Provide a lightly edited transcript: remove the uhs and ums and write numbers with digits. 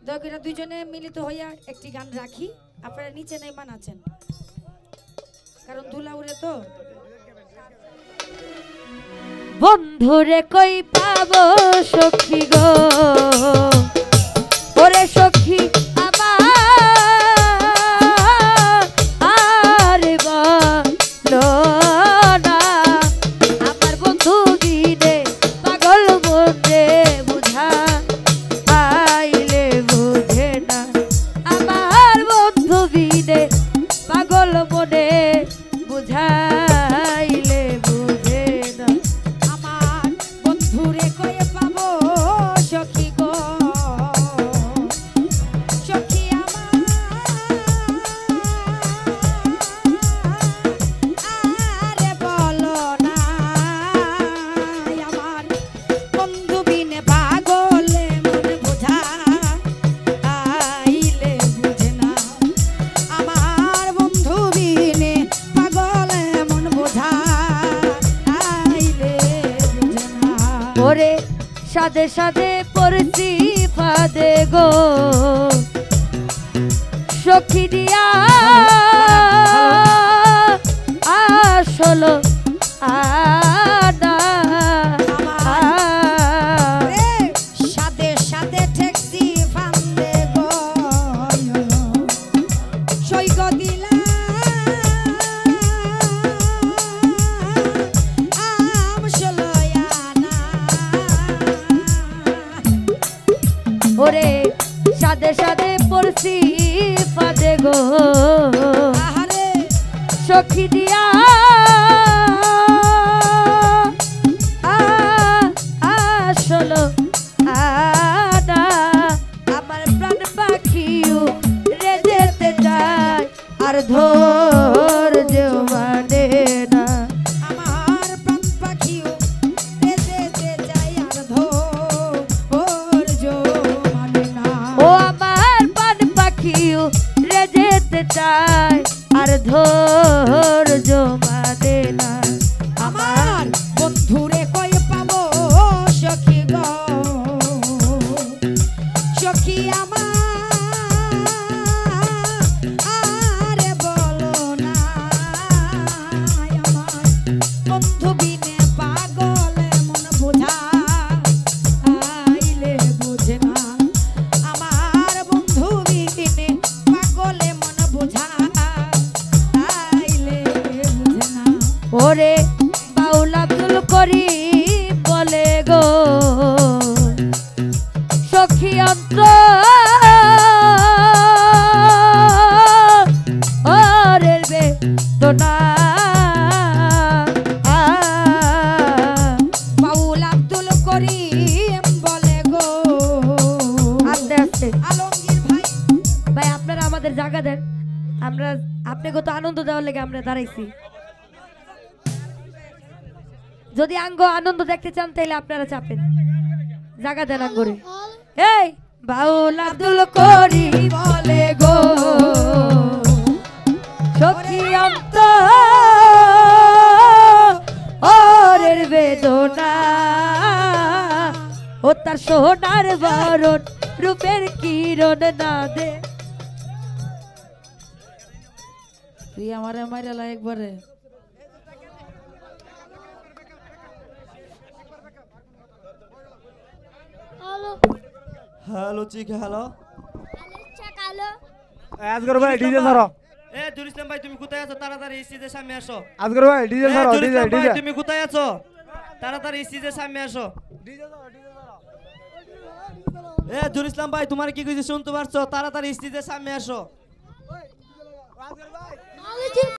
দয়া করে দুইজনে মিলিত হইয়া একটি গান রাখি, আপনারা নিচে নেমে নাচেন, কারণ ধুলা উড়ে তো। বন্ধুরে কই পাবো সখী গো, ওরে সখী আমার বলো না, আমার বন্ধু বিনে পাগল মনে বুঝা আইলে বুঝে না, আমার বন্ধু বিনে পাগল মনে বুঝাইলে বুঝে না, আমার বন্ধুরে কয়ে পাবো সখী গো, সখী আমার আরে বলো না, আমার বন্ধু বিনে পাগলে মন বোঝা আইলে বুঝে না, আমার বন্ধু বিনে পাগলে মন বোঝা আইলে বুঝে না। ওরে সাদে সাদে পড়ছি ফাদে গো, সখী দিয়া আসলো আনা, সাদে সাদে ঠেকছি ফান্দে গো, সৈগ দিলা ওরে সাদে সাদে পড়ছি ফাদে গো, সখী দিয়া আসলো আনা, আমার প্রাণ পাখিও রে যেতে চায় আর ধৈর্য মানে না, আমার প্রাণ পাখিও রে যেতে চায় আর ধৈর্য মানে না, ও আমার প্রাণ পাখিও রে যেতে চায় আর ধৈর্য মানে না, আমার বন্ধুরে কই পাবো সখী গো, সখী আমার আরে বলো না, আমার বন্ধু বিনে পাগলে মন বোঝা আইলে বুঝে না, আমার বন্ধু বিনে পাগলে মন বোঝা আইলে বুঝে না। ওরে বাউল আব্দুল করিম বলে গো, সখী অন্ত ওরে বেদনা, বাউল আব্দুল করিম বলে গো, আস্তে আস্তে আলমগীর ভাই, ভাই আপনারা আমাদের জায়গা দেন, আমরা আপনাকে তো আনন্দ দেওয়ার লেগে আমরা দাঁড়াইছি, যদি আঙ্গ আনন্দ দেখতে চান তাহলে আপনারা চাপেন, জায়গা দেন আঙ্গরে। এই বাউল আব্দুল করিম বলে গো, সখী অন্ত ওরের বেদনা, ও তার সোনার বরণ রূপের কিরণ না দে, তুই আমারে মাইরালা একবারে। হ্যালো চিক হ্যালো আজগর ভাই ডিজে ধরো, এ দুরিসলাম ভাই তুমি কোথায় আছো, তাড়াতাড়ি স্টেজের সামনে আসো। আজগর ভাই ডিজে ধরো, ডিজে ডিজে তুমি কোথায় আছো, তাড়াতাড়ি স্টেজের সামনে আসো। ডিজে ধরো, ডিজে ধরো, এ দুরিসলাম ভাই তোমার কি কইছি শুনতে পারছো, তাড়াতাড়ি স্টেজের সামনে আসো। আজগর ভাই